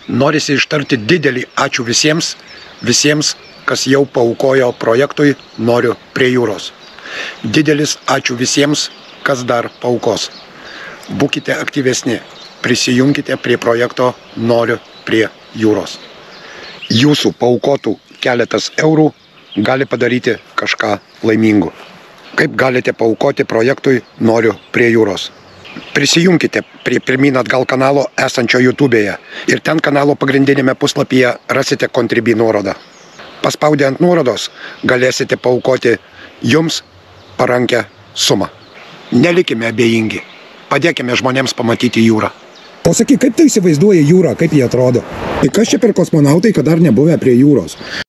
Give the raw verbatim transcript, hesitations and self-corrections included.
Norisi ištarti didelį ačiū visiems, visiems, kas jau paaukojo projektui Noriu prie jūros. Didelis ačiū visiems, kas dar paaukos. Būkite aktyvesni, prisijunkite prie projekto Noriu prie jūros. Jūsų paaukotų keletas eurų gali padaryti kažką laimingu. Kaip galite paaukoti projektui Noriu prie jūros? Prisijunkite prie Pirmyn atgal kanalo esančio YouTube'e ir ten kanalo pagrindinėme puslapyje rasite Contribui nuorodą. Paspaudę ant nuorodos galėsite paaukoti jums parankę sumą. Nelikime abejingi, padėkime žmonėms pamatyti jūrą. O sakyk, kaip tu įsivaizduoji jūrą, kaip jie atrodo? Tai kas čia per kosmonautai, kad dar nebuvę prie jūros?